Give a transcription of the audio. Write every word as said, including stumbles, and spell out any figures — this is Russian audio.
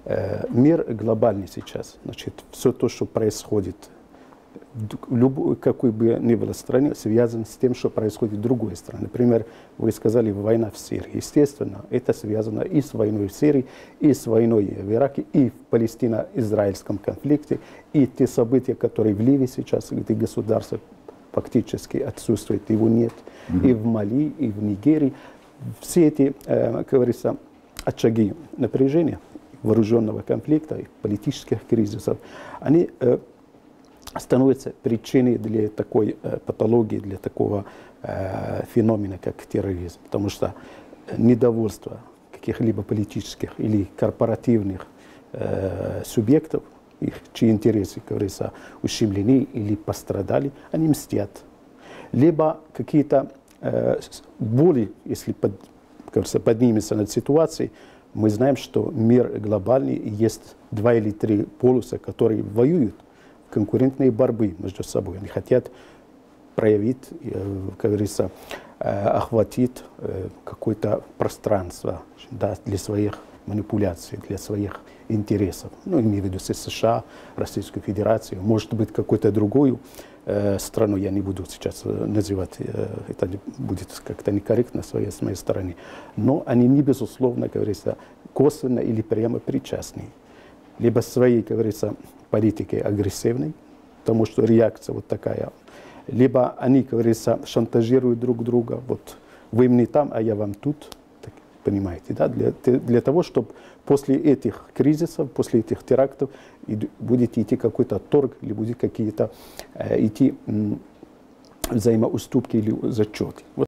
э, мир глобальный сейчас. Значит, все то, что происходит в любой, какой бы ни было стране, связано с тем, что происходит в другой стране. Например, вы сказали, война в Сирии. Естественно, это связано и с войной в Сирии, и с войной в Ираке, и в палестино-израильском конфликте, и те события, которые в Ливии сейчас, где государство фактически отсутствует, его нет, mm-hmm. и в Мали, и в Нигерии. Все эти, э, как говорится, очаги напряжения, вооруженного конфликта, и политических кризисов, они э, становятся причиной для такой э, патологии, для такого э, феномена, как терроризм. Потому что недовольство каких-либо политических или корпоративных э, субъектов, их, чьи интересы, как говорится, ущемлены или пострадали, они мстят. Либо какие-то э, боли, если под, как говорится, поднимется над ситуацией, мы знаем, что мир глобальный, и есть два или три полюса, которые воюют в конкурентной борьбе между собой. Они хотят проявить, э, как говорится, э, охватить э, какое-то пространство, да, для своих манипуляций, для своих интересов. Ну, имею в виду США, Российскую Федерацию, может быть, какую-то другую э, страну, я не буду сейчас называть, э, это будет как-то некорректно с моей, с моей стороны, но они не, безусловно, как говорится, косвенно или прямо причастны. Либо своей, как говорится, политикой агрессивной, потому что реакция вот такая, либо они, как говорится, шантажируют друг друга, вот вы мне там, а я вам тут. Понимаете, да? Для, для того, чтобы после этих кризисов, после этих терактов будет идти какой-то торг, или будет какие-то э, идти м, взаимоуступки или зачеты. Вот